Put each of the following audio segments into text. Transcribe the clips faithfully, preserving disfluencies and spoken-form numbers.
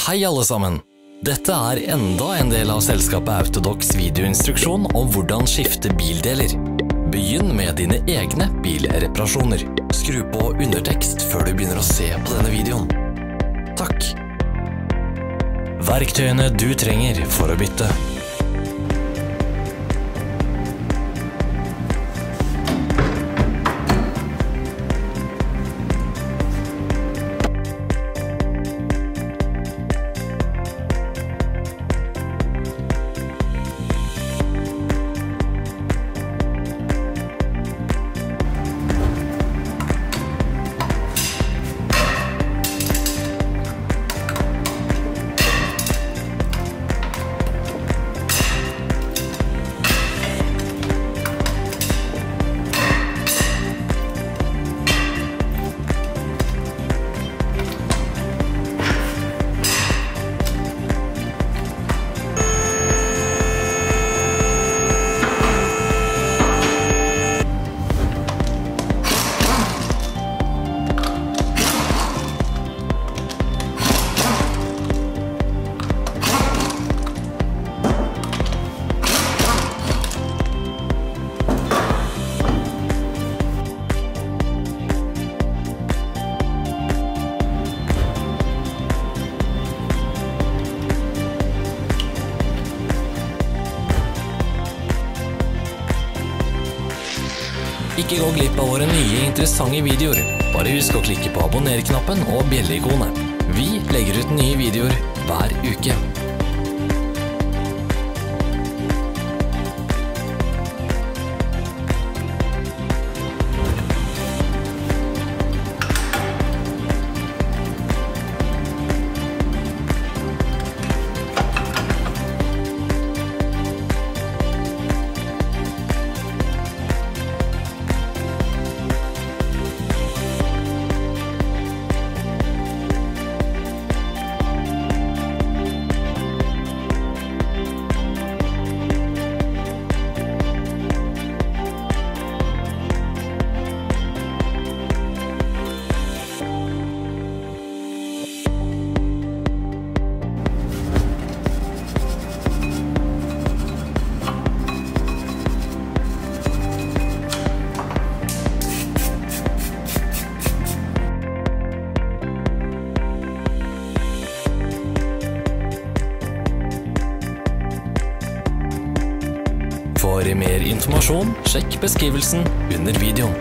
Hei alle sammen! Dette er enda en del av selskapet Autodocs videoinstruksjon om hvordan skifte bildeler. Begynn med dine egne bilreparasjoner. Skru på undertekst før du begynner å se på denne videoen. Takk! Verktøyene du trenger for å bytte. Ikke gå glipp av våre nye interessante videoer. Bare husk å klikke på abonner-knappen og bjelle-ikonet. Vi legger ut nye videoer hver uke. For mer informasjon, sjekk beskrivelsen under videoen.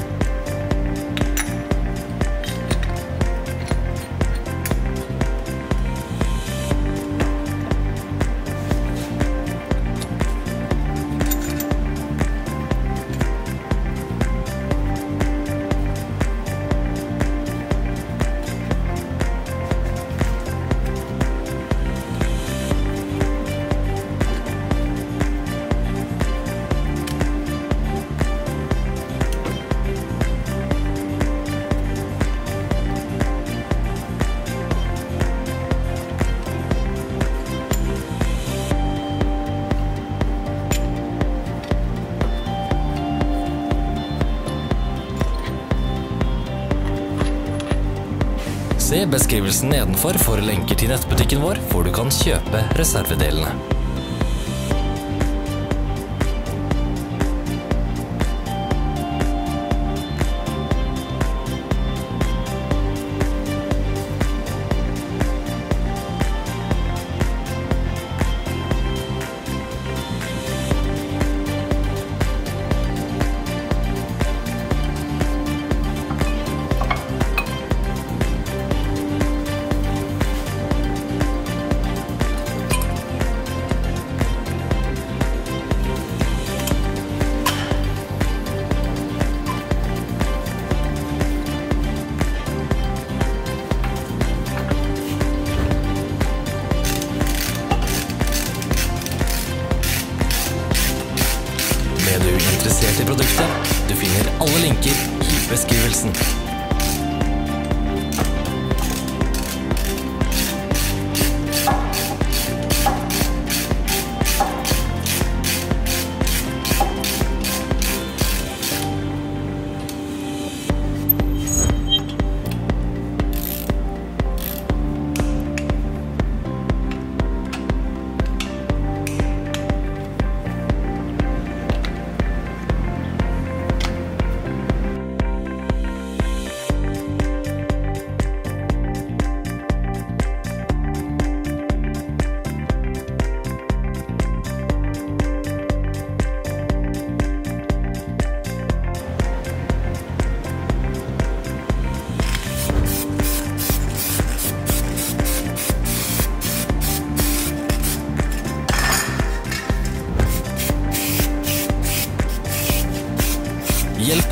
Se beskrivelsen nedenfor for lenker til nettbutikken vår, hvor du kan kjøpe reservedelene.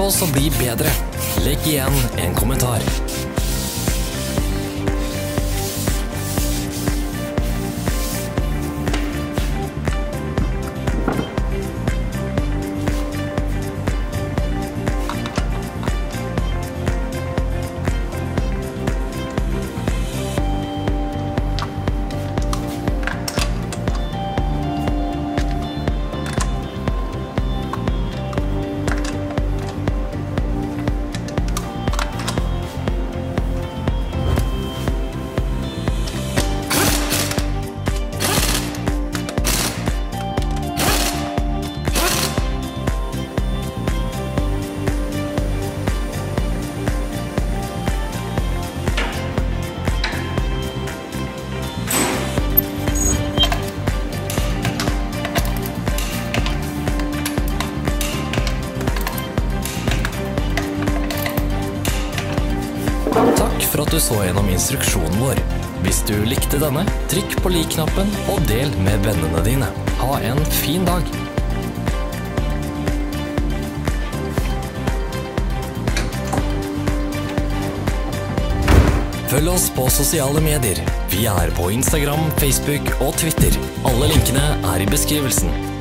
Hjelp oss å bli bedre. Legg igjen en kommentar. Takk for at du så gjennom instruksjonen vår. Hvis du likte denne, trykk på lik-knappen og del med vennene dine. Ha en fin dag! Følg oss på sosiale medier. Vi er på Instagram, Facebook og Twitter. Alle linkene er i beskrivelsen.